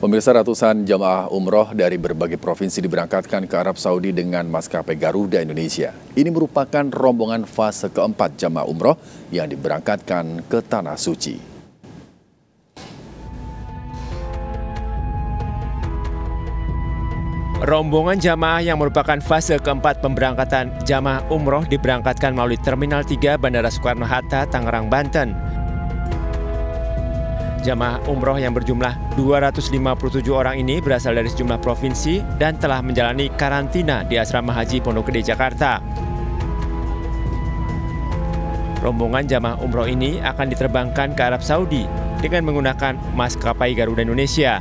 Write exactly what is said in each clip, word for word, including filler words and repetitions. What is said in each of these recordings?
Pemirsa, ratusan jamaah umroh dari berbagai provinsi diberangkatkan ke Arab Saudi dengan maskapai Garuda Indonesia. Ini merupakan rombongan fase keempat jamaah umroh yang diberangkatkan ke Tanah Suci. Rombongan jamaah yang merupakan fase keempat pemberangkatan jamaah umroh diberangkatkan melalui Terminal tiga Bandara Soekarno-Hatta, Tangerang, Banten. Jamaah umroh yang berjumlah dua ratus lima puluh tujuh orang ini berasal dari sejumlah provinsi dan telah menjalani karantina di Asrama Haji Pondok Gede, Jakarta. Rombongan jamaah umroh ini akan diterbangkan ke Arab Saudi dengan menggunakan maskapai Garuda Indonesia.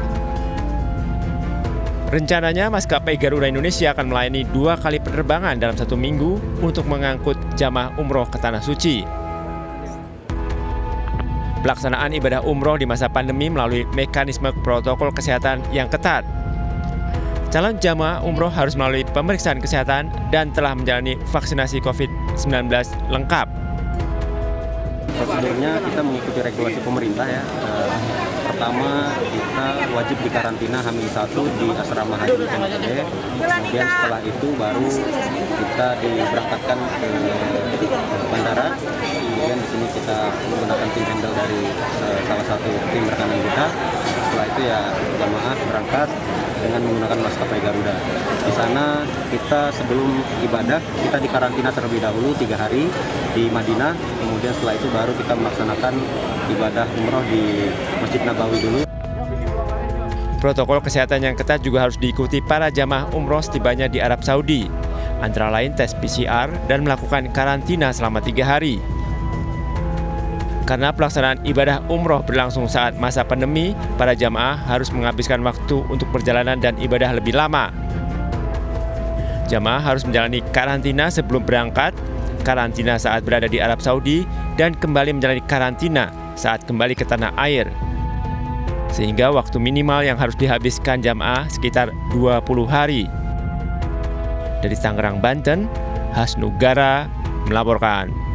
Rencananya maskapai Garuda Indonesia akan melayani dua kali penerbangan dalam satu minggu untuk mengangkut jamaah umroh ke Tanah Suci. Pelaksanaan ibadah umroh di masa pandemi melalui mekanisme protokol kesehatan yang ketat. Calon jamaah umroh harus melalui pemeriksaan kesehatan dan telah menjalani vaksinasi covid sembilan belas lengkap. Prosedurnya kita mengikuti regulasi pemerintah ya. Pertama, kita wajib dikarantina H minus satu di Asrama Haji Pondok Gede. Kemudian setelah itu baru kita diberangkatkan ke bandara. Kemudian di sini kita menggunakan tim handle dari salah satu tim rekanan kita. Setelah itu ya jamaah berangkat dengan menggunakan maskapai Garuda. Di sana kita sebelum ibadah kita dikarantina terlebih dahulu tiga hari di Madinah. Kemudian setelah itu baru kita melaksanakan ibadah umroh di Masjid Nabawi dulu. Protokol kesehatan yang ketat juga harus diikuti para jamaah umroh setibanya di Arab Saudi, antara lain tes P C R dan melakukan karantina selama tiga hari. Karena pelaksanaan ibadah umroh berlangsung saat masa pandemi, para jamaah harus menghabiskan waktu untuk perjalanan dan ibadah lebih lama. Jamaah harus menjalani karantina sebelum berangkat, karantina saat berada di Arab Saudi, dan kembali menjalani karantina saat kembali ke tanah air. Sehingga waktu minimal yang harus dihabiskan jamaah sekitar dua puluh hari. Dari Tangerang, Banten, Hasnugara melaporkan.